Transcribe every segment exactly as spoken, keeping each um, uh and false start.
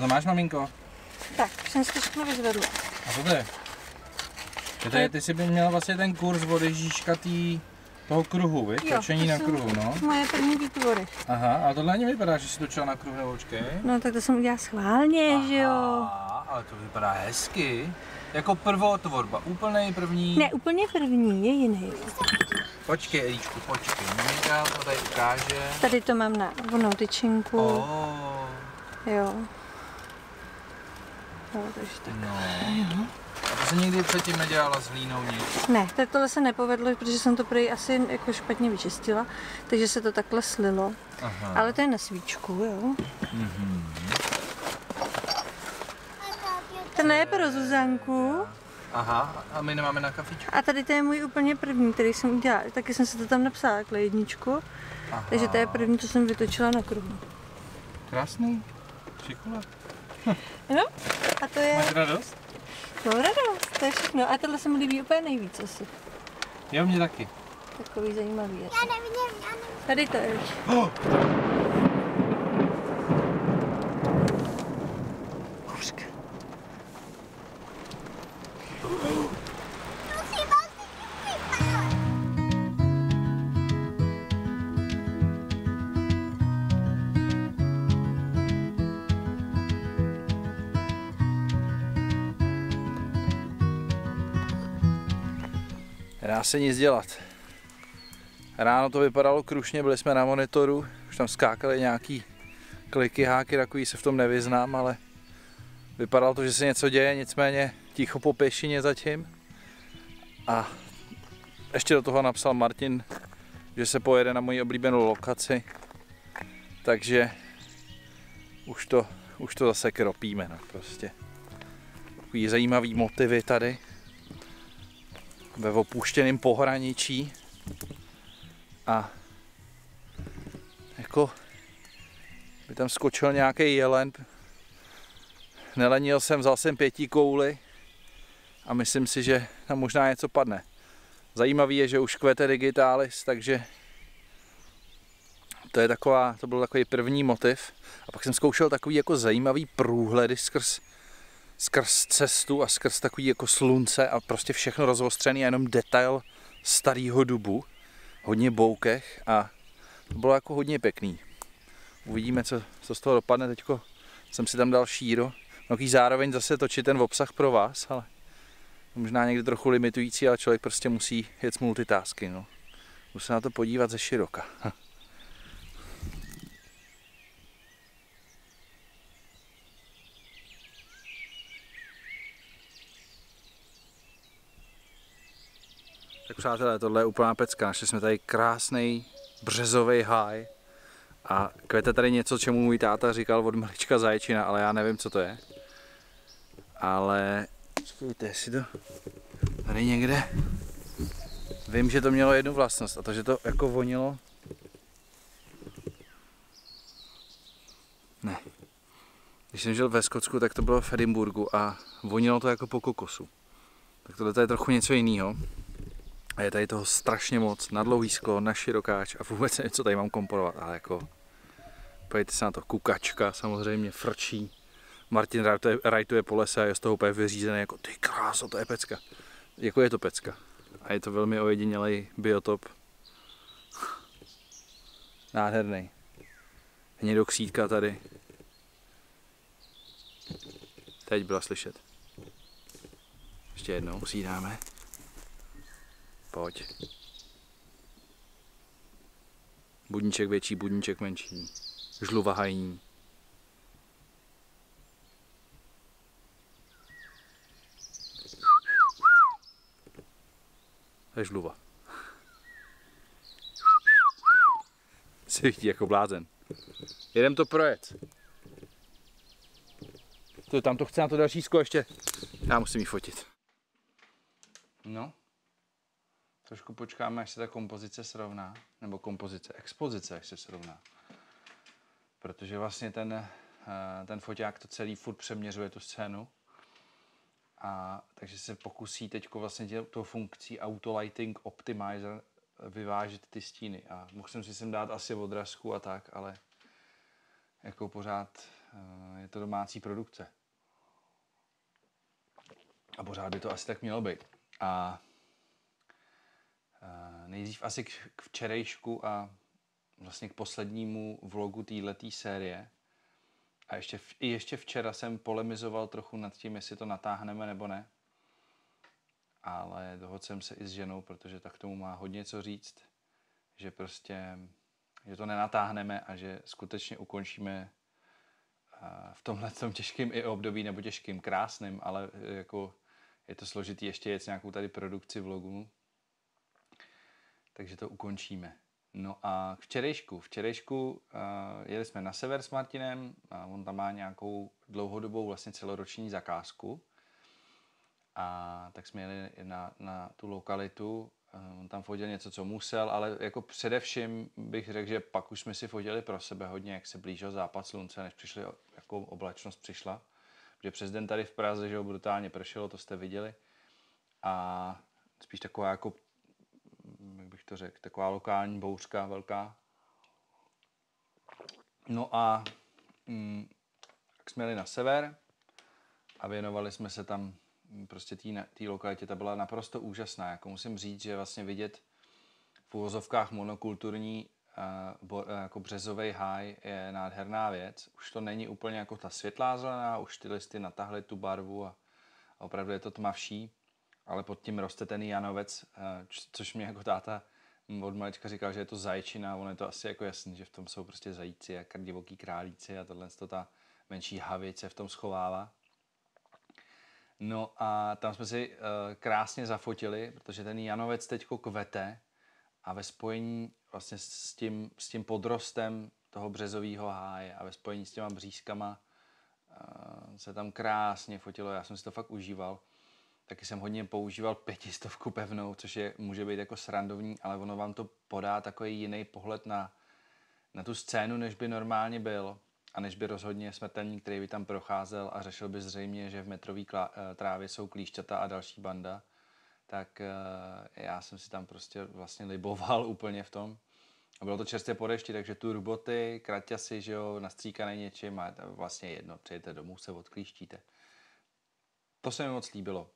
máš, maminko? Tak, jsem si to všechno vyzvedla. A co to je? To je, ty jsi by měla vlastně ten kurz od Ježíška tý, toho kruhu, viď? Točení na kruhu, no. Moje první výtvory. Aha, a tohle ani vypadá, že jsi točila na kruh, nebo počkej. No tak to jsem udělala schválně, Aha, že jo. ale to vypadá hezky. Jako prvotvorba, úplnej první. Ne, úplně první, je jiný. Počkej, Eličku, počkej, maminka to tady ukáže. Tady to mám na vonou tyčinku. Oh. Jo. Jo, takže tak. No. Jo. A to jsi nikdy předtím nedělala s hlínou nic? Ne, tak tohle se nepovedlo, protože jsem to prý asi jako špatně vyčistila, takže se to takhle slilo. Aha. Ale to je na svíčku, jo. Mhm. Ten je pro Zuzanku. Aha, a my nemáme na kafičku. A tady to je můj úplně první, který jsem udělala. Taky jsem se to tam napsala, takhle jedničku. Aha. Takže to je první, co jsem vytočila na kruhu. Krásný. Šikula. No, a to je... Máš radost? No, radost, to je všechno. A tohle se mi líbí úplně nejvíc asi. Jo, mě taky. Takový zajímavý. Já nevidím, já nevidím. Tady to je. Oh. Kuřka. Nedá se nic dělat. Ráno to vypadalo krušně, byli jsme na monitoru, už tam skákaly nějaký kliky, háky, takový se v tom nevyznám, ale vypadalo to, že se něco děje, nicméně ticho po pěšině zatím. A ještě do toho napsal Martin, že se pojede na moji oblíbenou lokaci, takže už to, už to zase kropíme, no prostě. Takový zajímavý motivy tady ve opuštěném pohraničí a jako by tam skočil nějaký jelen. Nelenil jsem, vzal jsem pětí kouli a myslím si, že tam možná něco padne. Zajímavý je, že už kvete digitalis, takže to je taková, to byl takový první motiv. A pak jsem zkoušel takový jako zajímavý průhledy skrz skrz cestu a skrz takový jako slunce a prostě všechno rozostřený a jenom detail starého dubu. Hodně boukech a to bylo jako hodně pěkný. Uvidíme, co, co z toho dopadne. Teďko jsem si tam dal šíro. Mnohý zároveň zase točit ten obsah pro vás, ale možná někdy trochu limitující, ale člověk prostě musí jet s multitasky. No. Musím se na to podívat ze široka. Tak přátelé, tohle je úplná pecka. Našli jsme tady krásný březový háj a kvete tady něco, čemu můj táta říkal od malička zaječina, ale já nevím, co to je. Ale počkejte, jestli to tady někde. Vím, že to mělo jednu vlastnost a to, že to jako vonilo. Ne. Když jsem žil ve Skotsku, tak to bylo v Edinburgu a vonilo to jako po kokosu. Tak tohle je trochu něco jiného. A je tady toho strašně moc, na dlouhý sklo, na širokáč a vůbec nevím, co tady mám komponovat, ale jako pojďte se na to, kukačka samozřejmě frčí. Martin rajtuje po lese a je z toho úplně vyřízený, jako ty kráso, to je pecka. Jako je to pecka. A je to velmi ojedinělej biotop. Nádherný. Hnědokřídka tady. Teď byla slyšet. Ještě jednou si ji dáme. Pojď. Budníček větší, budníček menší. Žluva hajní. To je žluva. Se vidí jako blázen. Jedem to projet. To, tam to chce na to další sklo ještě. Já musím ji fotit. No. Trošku počkáme, až se ta kompozice srovná, nebo kompozice, expozice, až se srovná. Protože vlastně ten, ten foťák to celý furt přeměřuje tu scénu. A takže se pokusí teď vlastně tou funkcí Auto Lighting Optimizer vyvážit ty stíny. A musím si sem dát asi odrazku a tak, ale jako pořád je to domácí produkce. A pořád by to asi tak mělo být. A nejdřív asi k včerejšku a vlastně k poslednímu vlogu téhletý série. A ještě, i ještě včera jsem polemizoval trochu nad tím, jestli to natáhneme nebo ne. Ale dohodl jsem se i s ženou, protože tak tomu má hodně co říct, že prostě, že to nenatáhneme a že skutečně ukončíme v tomhle tom těžkým i období, nebo těžkým, krásným, ale jako je to složitý ještě jet nějakou tady produkci vlogů. Takže to ukončíme. No a k včerejšku. Včerejšku uh, jeli jsme na sever s Martinem a on tam má nějakou dlouhodobou vlastně celoroční zakázku. A tak jsme jeli na, na tu lokalitu. Uh, on tam fotil něco, co musel, ale jako především bych řekl, že pak už jsme si fotili pro sebe hodně, jak se blížil západ slunce, než přišli, jako oblačnost přišla. Protože přes den tady v Praze, že ho brutálně pršelo, to jste viděli. A spíš taková jako, jak bych to řekl, taková lokální bouřka velká. No a mm, tak jsme jeli na sever a věnovali jsme se tam prostě té lokalitě. Ta byla naprosto úžasná. Jako musím říct, že vlastně vidět v uvozovkách monokulturní uh, bo, uh, jako březovej háj je nádherná věc. Už to není úplně jako ta světlá zelená, už ty listy natahly tu barvu a, a opravdu je to tmavší. Ale pod tím roste ten janovec, což mě jako táta od malička říkal, že je to zajčina, ono je to asi jako jasný, že v tom jsou prostě zajíci a divoký králíci a tohle to ta menší havice v tom schovává. No a tam jsme si krásně zafotili, protože ten janovec teďko kvete a ve spojení vlastně s tím, s tím podrostem toho březového háje a ve spojení s těma břízkama se tam krásně fotilo, já jsem si to fakt užíval. Taky jsem hodně používal pětistovku pevnou, což je, může být jako srandovní, ale ono vám to podá takový jiný pohled na, na tu scénu, než by normálně byl. A než by rozhodně smrtelník, který by tam procházel a řešil by zřejmě, že v metrový klá, trávě jsou klíšťata a další banda, tak já jsem si tam prostě vlastně liboval úplně v tom. A bylo to čerstvě po dešti, takže turboty, kraťasy, že jo, nastříkaný něčím a vlastně jedno, přijete domů, se odklíštíte. To se mi moc líbilo.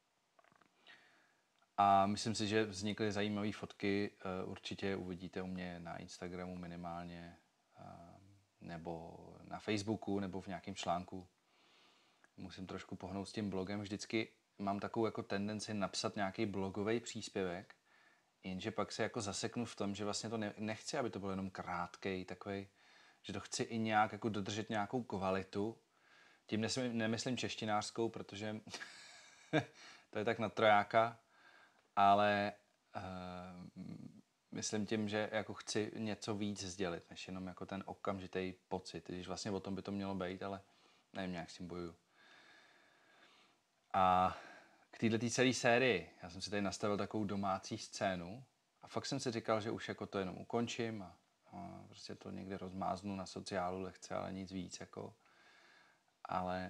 A myslím si, že vznikly zajímavé fotky, určitě uvidíte u mě na Instagramu minimálně, nebo na Facebooku, nebo v nějakém článku. Musím trošku pohnout s tím blogem. Vždycky mám takovou jako tendenci napsat nějaký blogový příspěvek, jenže pak se jako zaseknu v tom, že vlastně to nechci, aby to bylo jenom krátkej, takovej, že to chci i nějak jako dodržet nějakou kvalitu. Tím nemyslím češtinářskou, protože to je tak na trojáka, ale uh, myslím tím, že jako chci něco víc sdělit, než jenom jako ten okamžitý pocit, když vlastně o tom by to mělo být, ale nevím, nějak s tím bojuju. A k této celé sérii, já jsem si tady nastavil takovou domácí scénu a fakt jsem si říkal, že už jako to jenom ukončím a, a prostě to někde rozmáznu na sociálu lehce, ale nic víc, jako. Ale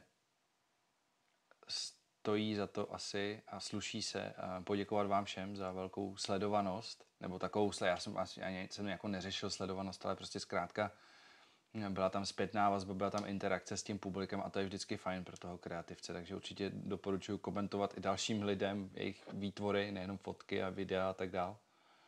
stojí za to asi a sluší se poděkovat vám všem za velkou sledovanost, nebo takovou, já jsem asi ani jsem jako neřešil sledovanost, ale prostě zkrátka byla tam zpětná vazba, byla tam interakce s tím publikem a to je vždycky fajn pro toho kreativce, takže určitě doporučuji komentovat i dalším lidem jejich výtvory, nejenom fotky a videa a tak dál.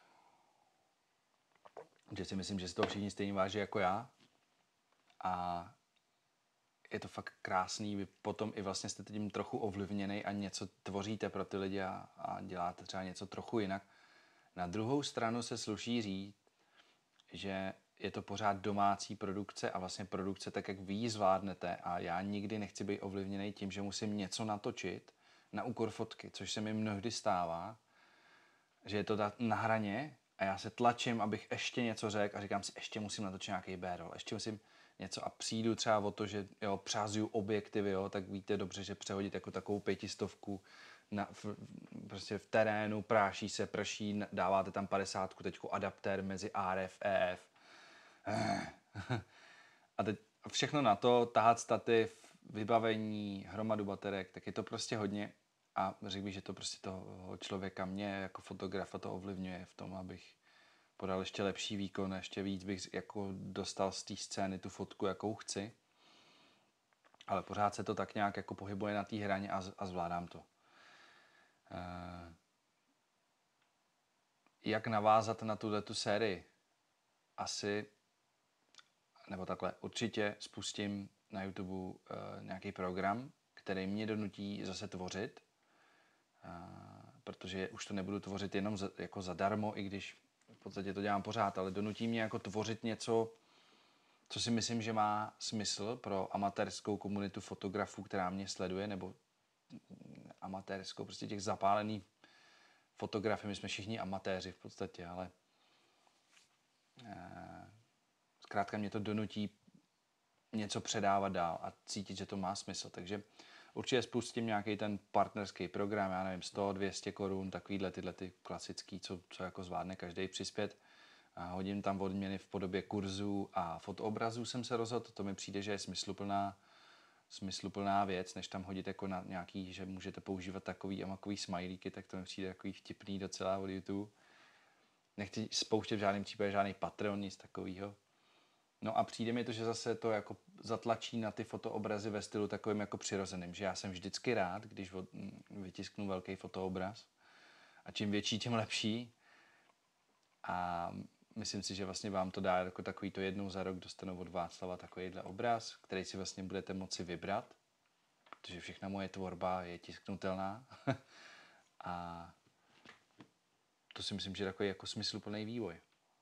Že si myslím, že si to všichni stejně váží jako já a je to fakt krásný, vy potom i vlastně jste tím trochu ovlivněný a něco tvoříte pro ty lidi a, a děláte třeba něco trochu jinak. Na druhou stranu se sluší říct, že je to pořád domácí produkce a vlastně produkce tak, jak vy ji zvládnete a já nikdy nechci být ovlivněný tím, že musím něco natočit na úkor fotky, což se mi mnohdy stává, že je to na hraně a já se tlačím, abych ještě něco řekl a říkám si, ještě musím natočit nějaký B-roll, ještě musím něco a přijdu třeba o to, že jo, přázuju objektivy, jo, tak víte dobře, že přehodit jako takovou pětistovku na, v, prostě v terénu, práší se, prší, dáváte tam padesátku, teďko adaptér mezi A R F, E F. A teď všechno na to, tahat stativ, vybavení, hromadu baterek, tak je to prostě hodně a řekl bych, že to prostě toho člověka, mě jako fotografa to ovlivňuje v tom, abych podal ještě lepší výkon, ještě víc bych jako dostal z té scény tu fotku, jakou chci. Ale pořád se to tak nějak jako pohybuje na té hraně a, a zvládám to. Uh, jak navázat na tuhletu sérii? Asi, nebo takhle, určitě spustím na YouTube uh, nějaký program, který mě donutí zase tvořit, uh, protože už to nebudu tvořit jenom za, jako zadarmo, i když v podstatě to dělám pořád, ale donutí mě jako tvořit něco, co si myslím, že má smysl pro amatérskou komunitu fotografů, která mě sleduje, nebo amatérskou, prostě těch zapálených fotografů. My jsme všichni amatéři v podstatě, ale eh, zkrátka mě to donutí něco předávat dál a cítit, že to má smysl. Takže určitě spustím nějaký ten partnerský program, já nevím, sto, dvě stě korun, takovýhle tyhle ty klasický, co, co jako zvládne každý přispět. A hodím tam odměny v podobě kurzů a fotoobrazů jsem se rozhodl. To mi přijde, že je smysluplná, smysluplná věc, než tam hodit jako na nějaký, že můžete používat takový a makový smajlíky, tak to mi přijde takový vtipný docela od YouTube. Nechci spouštět v žádném případě žádný Patreon, nic takového. No a přijde mi to, že zase to jako zatlačí na ty fotoobrazy ve stylu takovým jako přirozeným, že já jsem vždycky rád, když vytisknu velký fotoobraz a čím větší, tím lepší. A myslím si, že vlastně vám to dá jako takový to jednou za rok dostanou od Václava takovýhle obraz, který si vlastně budete moci vybrat, protože všechna moje tvorba je tisknutelná. A to si myslím, že je takový jako smysluplný vývoj.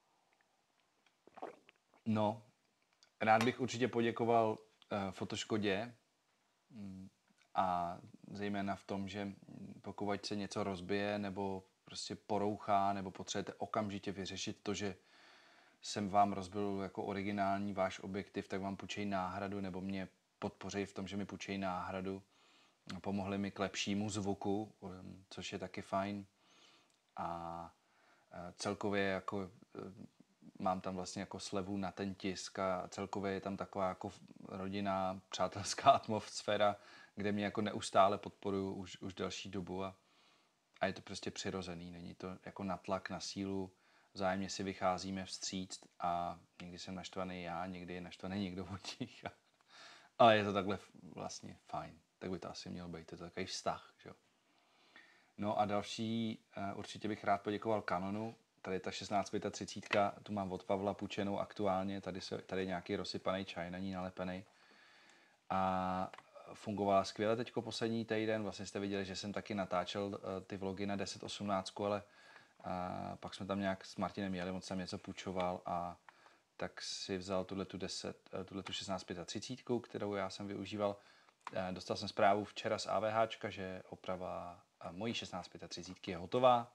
No, rád bych určitě poděkoval uh, Fotoškodě um, a zejména v tom, že pokud se něco rozbije nebo prostě porouchá, nebo potřebujete okamžitě vyřešit to, že jsem vám rozbil jako originální váš objektiv, tak vám půjčej náhradu, nebo mě podpoří v tom, že mi půjčej náhradu. Pomohli mi k lepšímu zvuku, což je taky fajn. A celkově jako mám tam vlastně jako slevu na ten tisk a celkově je tam taková jako rodinná, přátelská atmosféra, kde mě jako neustále podporuju už, už delší dobu a A je to prostě přirozený, není to jako natlak na sílu, vzájemně si vycházíme vstříct a někdy jsem naštvaný já, někdy je naštvaný někdo od nich. Ale je to takhle vlastně fajn, tak by to asi mělo být, je to takový vztah. Že? No a další, určitě bych rád poděkoval Canonu, tady ta šestnáct třicet pět, tu mám od Pavla půjčenou aktuálně, tady, se, tady je nějaký rozsypaný čaj, na ní nalepený. A fungovala skvěle teďko poslední týden, vlastně jste viděli, že jsem taky natáčel uh, ty vlogy na deset osmnáct, ale uh, pak jsme tam nějak s Martinem jeli, moc jsem něco půjčoval a tak si vzal tuhletu, deset, uh, tuhletu šestnáct třicet pět, kterou já jsem využíval. Uh, dostal jsem zprávu včera z AVHčka, že oprava uh, mojí šestnáct třicet je hotová.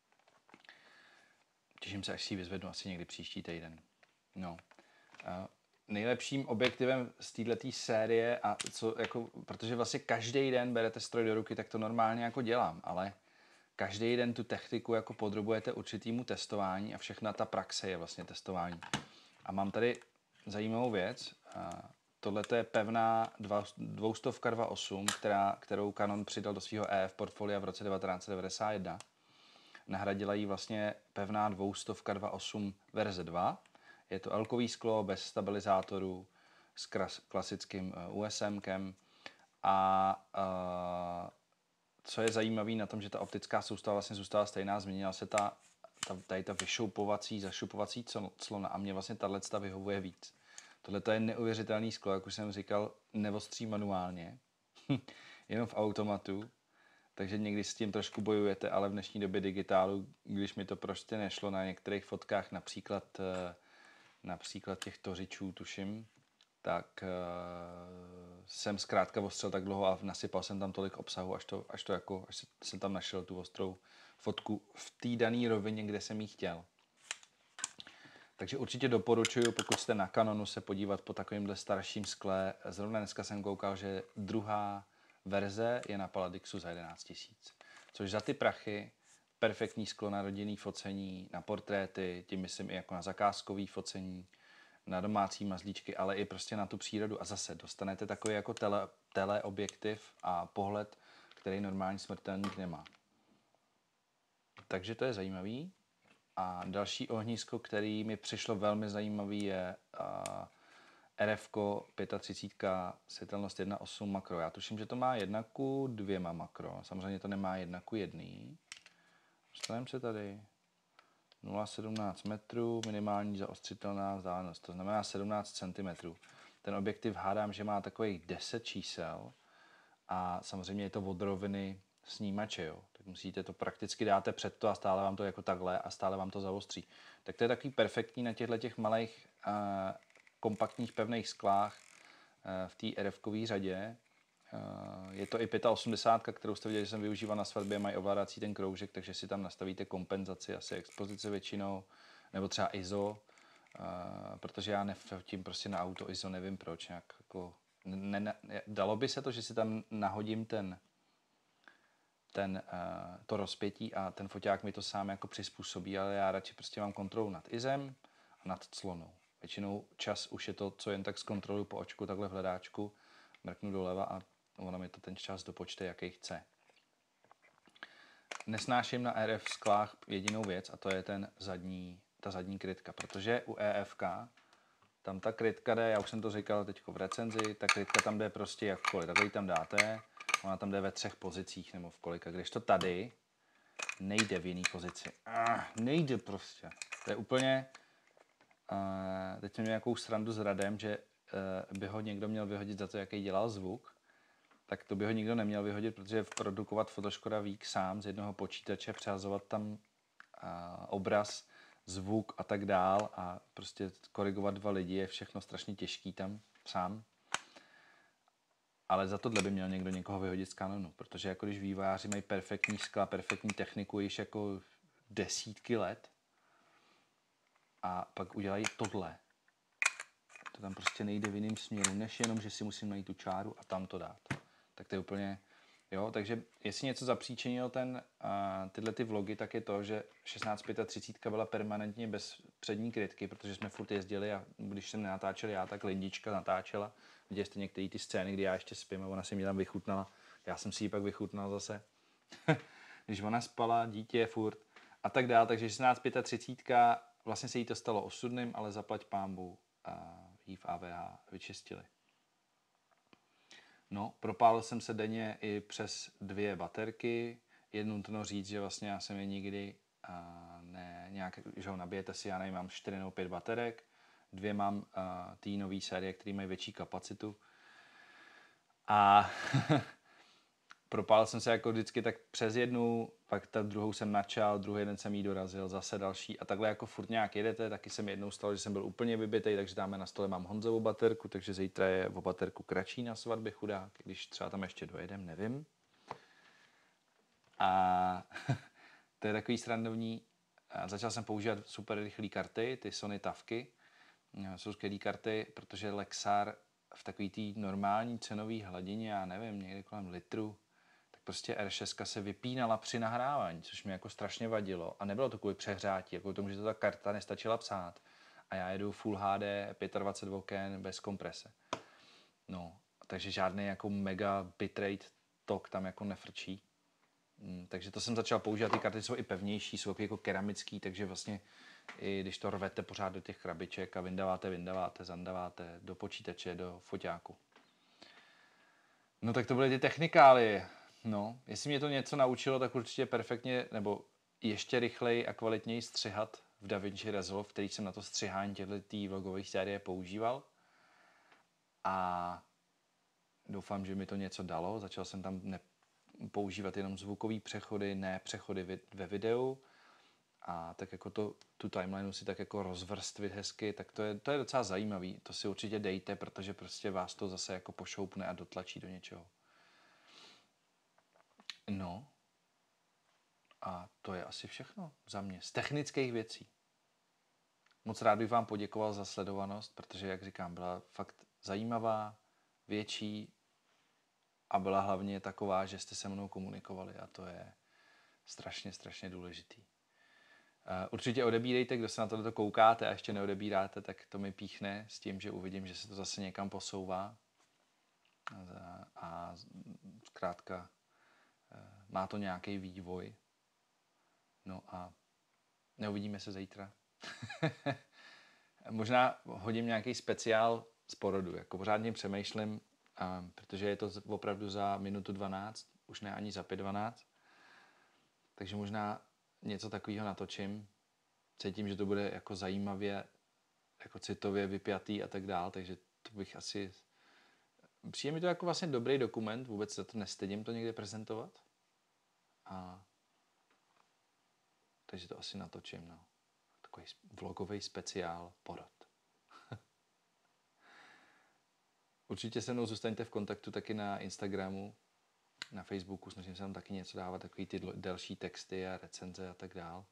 Těším se, až si ji vyzvednu asi někdy příští týden. No. Uh, nejlepším objektivem z této série, a co, jako, protože vlastně každý den berete stroj do ruky, tak to normálně jako dělám, ale každý den tu techniku jako podrobujete určitýmu testování a všechna ta praxe je vlastně testování. A mám tady zajímavou věc. Tohle je pevná dvoustovka dva osm, která, kterou Canon přidal do svého E F portfolia v roce devatenáct set devadesát jedna. Nahradila ji vlastně pevná dvoustovka dva osm verze dva. Je to elkový sklo bez stabilizátorů s klasickým USMkem a uh, co je zajímavé na tom, že ta optická soustava vlastně zůstala stejná, změnila se ta, ta, tady ta vyšoupovací, zašupovací clona a mě vlastně tato vyhovuje víc. Tohle je neuvěřitelný sklo, jak už jsem říkal, neostří manuálně, jenom v automatu, takže někdy s tím trošku bojujete, ale v dnešní době digitálu, když mi to prostě nešlo na některých fotkách, například například těch tořičů, tuším, tak uh, jsem zkrátka ostřel tak dlouho a nasypal jsem tam tolik obsahu, až, to, až, to jako, až jsem tam našel tu ostrou fotku v té dané rovině, kde jsem ji chtěl. Takže určitě doporučuji, pokud jste na Canonu, se podívat po takovémhle starším skle. Zrovna dneska jsem koukal, že druhá verze je na Paladixu za jedenáct tisíc. Což za ty prachy perfektní sklo na rodinný focení, na portréty, tím myslím i jako na zakázkový focení, na domácí mazlíčky, ale i prostě na tu přírodu. A zase dostanete takový jako tele, teleobjektiv a pohled, který normální smrtelník nemá. Takže to je zajímavý. A další ohnisko, který mi přišlo velmi zajímavý, je uh, R F třicet pět, světelnost jedna osm makro. Já tuším, že to má jedna ku dvěma makro. Samozřejmě to nemá jedna ku jedný. Dostaneme se tady. nula celá sedmnáct metrů, minimální zaostřitelná vzdálenost, to znamená sedmnáct centimetrů. Ten objektiv hádám, že má takových deset čísel a samozřejmě je to od roviny snímače, jo. Tak musíte to prakticky dáte před to a stále vám to jako takhle a stále vám to zaostří. Tak to je takový perfektní na těchto těch malých uh, kompaktních pevných sklách uh, v té RF-kové řadě. Uh, je to i osmdesát pět, kterou jste viděli, že jsem využíval na svatbě, mají ovládací ten kroužek, takže si tam nastavíte kompenzaci, asi expozice většinou, nebo třeba I S O, uh, protože já nefotím prostě na auto I S O, nevím proč, nějak jako, ne, ne, dalo by se to, že si tam nahodím ten, ten, uh, to rozpětí a ten foťák mi to sám jako přizpůsobí, ale já radši prostě mám kontrolu nad ISem a nad clonou. Většinou čas už je to, co jen tak zkontroluji po očku, takhle v hledáčku, mrknu doleva a ono mi to ten čas dopočte, jaký chce. Nesnáším na R F sklách jedinou věc a to je ten zadní, ta zadní krytka, protože u E F K tam ta krytka jde, já už jsem to říkal teď v recenzi, ta krytka tam jde prostě jakkoliv, takhle ji tam dáte, ona tam jde ve třech pozicích nebo v kolika, když to tady nejde v jiný pozici. Ah, nejde prostě. To je úplně, uh, teď jsem měl nějakou srandu s Radem, že uh, by ho někdo měl vyhodit za to, jaký dělal zvuk, tak to by ho nikdo neměl vyhodit, protože produkovat Photoškoda Vík sám z jednoho počítače, přehazovat tam uh, obraz, zvuk a tak dál a prostě korigovat dva lidi je všechno strašně těžký tam sám. Ale za tohle by měl někdo někoho vyhodit z Canonu, protože jako když vývojáři mají perfektní skla, perfektní techniku již jako desítky let a pak udělají tohle. To tam prostě nejde v jiném směru, než jenom, že si musím najít tu čáru a tam to dát. Tak to je úplně, jo, takže jestli něco zapříčinilo ten, uh, tyhle ty vlogy, tak je to, že šestnáct třicet pět byla permanentně bez přední krytky, protože jsme furt jezdili a když jsem nenatáčel já, tak Lindička natáčela. Viděli jste některé ty scény, kdy já ještě spím a ona si mě tam vychutnala. Já jsem si ji pak vychutnal zase. Když ona spala, dítě furt a tak dále. Takže šestnáct třicet pět, vlastně se jí to stalo osudným, ale zaplať pánbu a jí v A V H vyčistili. No, propálil jsem se denně i přes dvě baterky. Jednu nutno říct, že vlastně já jsem je nikdy a ne, nějak, že ho nabijete si, já nevím, mám čtyři nebo pět baterek. Dvě mám uh, tý nový série, které mají větší kapacitu. A propálil jsem se jako vždycky tak přes jednu, pak ta druhou jsem načal, druhý den jsem jí dorazil, zase další a takhle jako furt nějak jedete, taky jsem jednou stalo, že jsem byl úplně vybitej, takže dáme na stole mám Honzovu baterku, takže zítra je o baterku kratší na svatbě chudák, když třeba tam ještě dojedem, nevím. A to je takový srandovní, začal jsem používat super rychlé karty, ty Sony Tavky, jsou skvělé karty, protože Lexar v takový té normální cenové hladině, já nevím, někde kolem litru, tak prostě R šest se vypínala při nahrávání, což mi jako strašně vadilo. A nebylo to kvůli přehrátí, jako tomu, že to ta karta nestačila psát. A já jedu Full H D dvacet pět oken bez komprese. No, takže žádný jako mega bitrate tok tam jako nefrčí. Hmm, takže to jsem začal používat, ty karty jsou i pevnější, jsou jako keramický, takže vlastně i když to rvete pořád do těch krabiček a vyndáváte, vyndáváte, zandáváte do počítače, do foťáku. No tak to byly ty technikálie. No, jestli mě to něco naučilo, tak určitě perfektně, nebo ještě rychleji a kvalitněji střihat v DaVinci Resolve, který jsem na to střihání těchto vlogových série používal. A doufám, že mi to něco dalo. Začal jsem tam ne- používat jenom zvukové přechody, ne přechody ve videu. A tak jako to, tu timelineu si tak jako rozvrstvit hezky, tak to je, to je docela zajímavý. To si určitě dejte, protože prostě vás to zase jako pošoupne a dotlačí do něčeho. No. A to je asi všechno za mě. Z technických věcí. Moc rád bych vám poděkoval za sledovanost, protože, jak říkám, byla fakt zajímavá, větší a byla hlavně taková, že jste se mnou komunikovali a to je strašně, strašně důležitý. Určitě odebírejte, kdo se na tohle koukáte a ještě neodebíráte, tak to mi píchne s tím, že uvidím, že se to zase někam posouvá. A zkrátka má to nějaký vývoj. No a neuvidíme se zítra. Možná hodím nějaký speciál z porodu. Jako pořádně přemýšlím, a, protože je to opravdu za minutu dvanáct, už ne ani za pět dvanáct. Takže možná něco takového natočím. Cítím, že to bude jako zajímavě, jako citově vypjatý a tak dál, takže to bych asi... Přijde mi to jako vlastně dobrý dokument, vůbec se to nestydím to někde prezentovat. A... Takže to asi natočím, no. Takový vlogový speciál porod. Určitě se mnou zůstaňte v kontaktu taky na Instagramu, na Facebooku, snažím se tam taky něco dávat, takový ty delší texty a recenze a tak dál.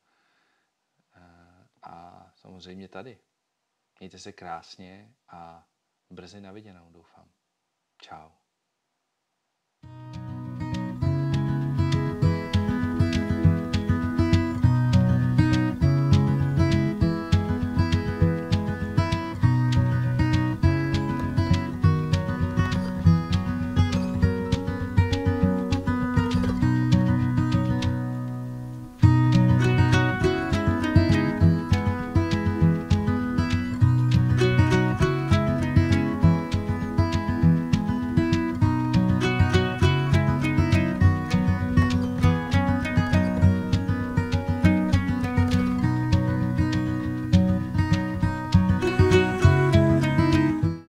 A samozřejmě tady. Mějte se krásně a brzy na viděnou, doufám. Čau.